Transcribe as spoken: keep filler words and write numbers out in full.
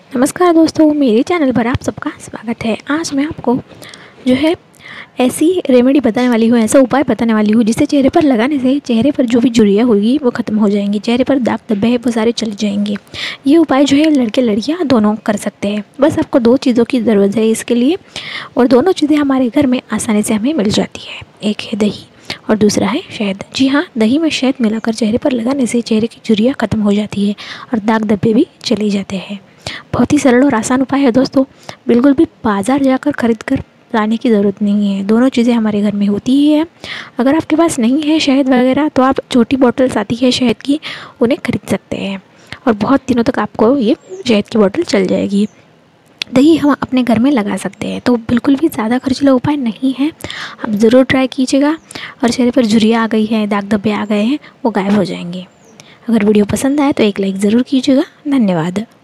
नमस्कार दोस्तों, मेरे चैनल पर आप सबका स्वागत है। आज मैं आपको जो है ऐसी रेमेडी बताने वाली हूँ, ऐसा उपाय बताने वाली हूँ जिसे चेहरे पर लगाने से चेहरे पर जो भी झुर्रियाँ होगी वो ख़त्म हो जाएंगी, चेहरे पर दाग धब्बे हैं वो सारे चले जाएंगे। ये उपाय जो है लड़के लड़कियाँ दोनों कर सकते हैं। बस आपको दो चीज़ों की ज़रूरत है इसके लिए, और दोनों चीज़ें हमारे घर में आसानी से हमें मिल जाती है। एक है दही और दूसरा है शहद। जी हाँ, दही में शहद मिलाकर चेहरे पर लगाने से चेहरे की झुर्रियाँ ख़त्म हो जाती है और दाग धब्बे भी चले जाते हैं। बहुत ही सरल और आसान उपाय है दोस्तों, बिल्कुल भी बाज़ार जाकर ख़रीद कर लाने की ज़रूरत नहीं है। दोनों चीज़ें हमारे घर में होती ही है। अगर आपके पास नहीं है शहद वगैरह तो आप छोटी बॉटल्स आती है शहद की, उन्हें खरीद सकते हैं और बहुत दिनों तक आपको ये शहद की बॉटल चल जाएगी। दही हम अपने घर में लगा सकते हैं, तो बिल्कुल भी ज़्यादा खर्चीला उपाय नहीं है। आप ज़रूर ट्राई कीजिएगा और चेहरे पर झुर्रियाँ आ गई है, दाग धब्बे आ गए हैं, वो गायब हो जाएंगे। अगर वीडियो पसंद आए तो एक लाइक ज़रूर कीजिएगा। धन्यवाद।